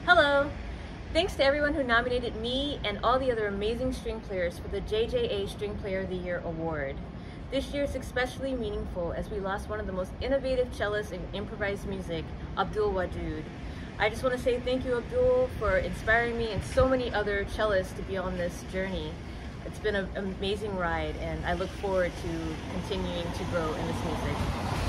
Hello! Thanks to everyone who nominated me and all the other amazing string players for the JJA String Player of the Year award. This year is especially meaningful as we lost one of the most innovative cellists in improvised music, Awardee. I just want to say thank you, Abdul, for inspiring me and so many other cellists to be on this journey. It's been an amazing ride, and I look forward to continuing to grow in this music.